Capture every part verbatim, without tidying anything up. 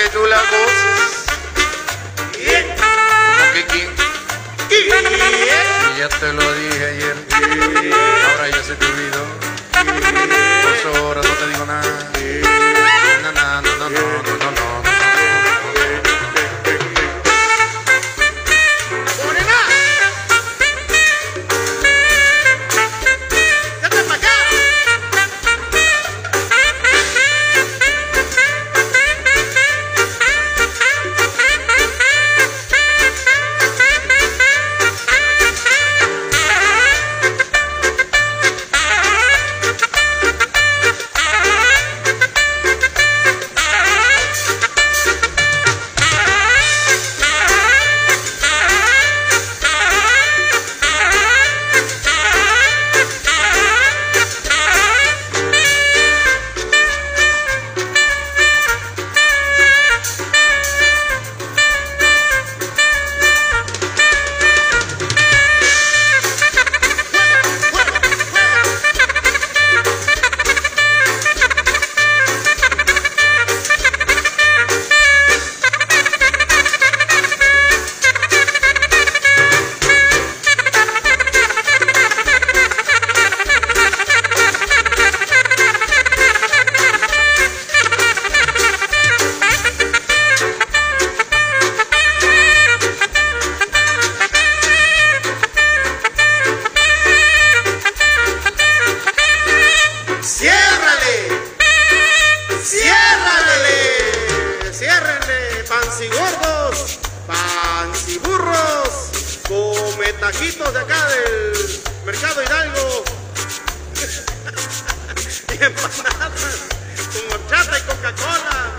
tú la goces. ¿Quién? ¿Cómo que quién? ¿Quién? Y ya te lo dije ayer. Ahora ya se te olvidó. Por eso ahora no te digo nada. No, no, no, no, no, no, no, no. Taquitos de acá del Mercado Hidalgo y empanadas con horchata y Coca-Cola.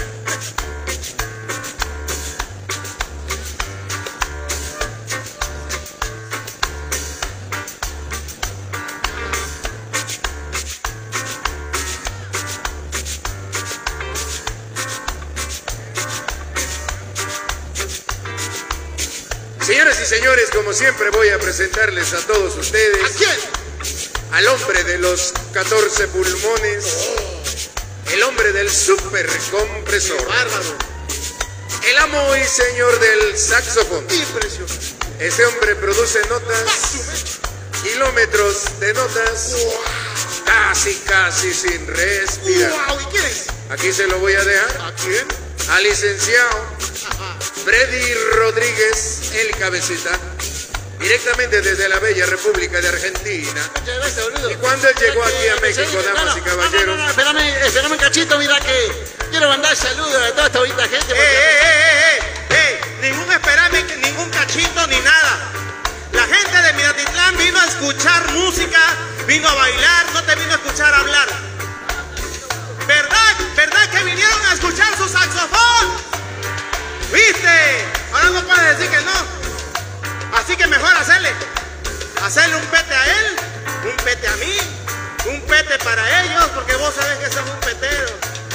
Señoras y señores, como siempre voy a presentarles a todos ustedes. ¿A quién? Al hombre de los catorce pulmones. Oh. El hombre del supercompresor. Bárbaro. El amo y señor del saxofón. Impresionante. Este hombre produce notas, kilómetros de notas, wow. Casi, casi sin respirar. Wow. ¿Y quién es? Aquí se lo voy a dejar. ¿A quién? Al licenciado Freddy Rodríguez, el cabecita, directamente desde la bella República de Argentina. Y cuando él llegó aquí a México, damas y caballeros. No, no, no, espérame, espérame un cachito, mira que quiero mandar saludos a toda esta bonita gente. ¡Eh, eh, eh, eh, eh! Ningún espérame, ningún cachito ni nada. La gente de Minatitlán vino a escuchar música, vino a bailar, no te vino a escuchar hablar. ¿Verdad? ¿Verdad que vinieron a escuchar su saxofón? ¿Viste? Ahora no puedes decir que no. Así que mejor hacerle. Hacerle un pete a él, un pete a mí, un pete para ellos, porque vos sabés que sos un petero.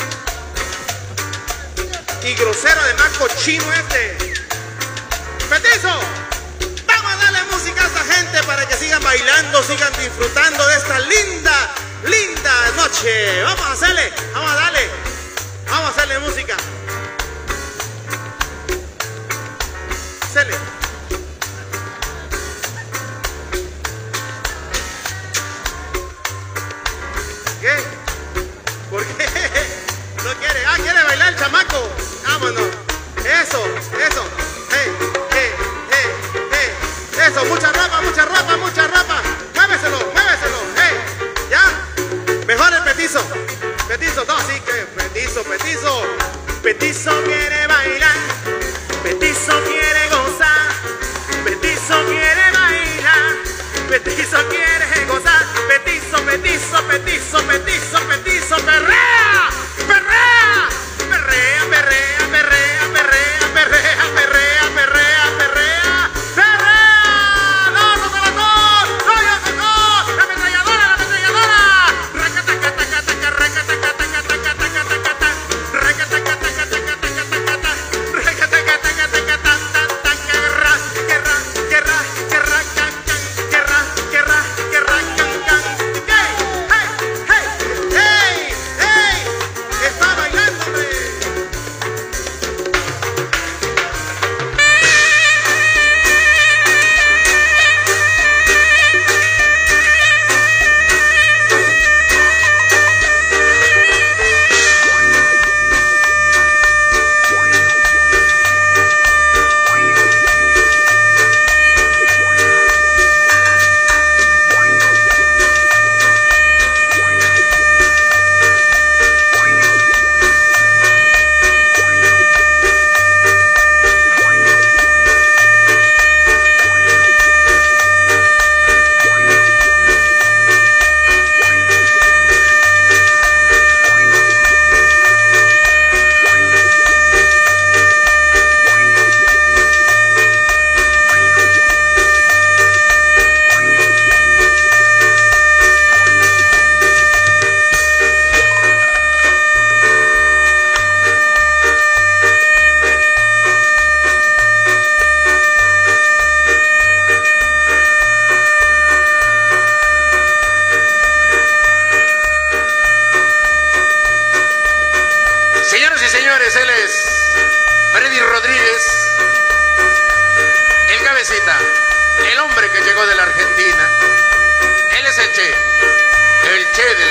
Y grosero, además, cochino este. ¡Petizo! Vamos a darle música a esta gente para que sigan bailando, sigan disfrutando de esta linda, linda noche. Vamos a hacerle, vamos a darle, vamos a hacerle música. Hacerle. ¿Qué? ¿Por qué? No quiere. Ah, quiere bailar el chamaco. Vámonos. Eso, eso. Hey, hey, hey, hey. Eso, mucha ropa, mucha ropa, mucha ropa. Muéveselo, muéveselo. Hey, ya. Mejor el petizo. Petizo, todo así que petizo, petizo. Petizo quiere bailar. Petizo quiere gozar. Petizo quiere bailar. Petizo quiere gozar. Petizo, petizo, petizo, petizo, petizo. Perrea, perrea, perrea, perrea, perrea, perrea, perrea, perrea, perrea, perrea, perrea. No, no se la no, no, ya se no. La ametralladora, la ametralladora. Racatacatacataca, racatacatacataca, racatacatacataca, racatacatacataca.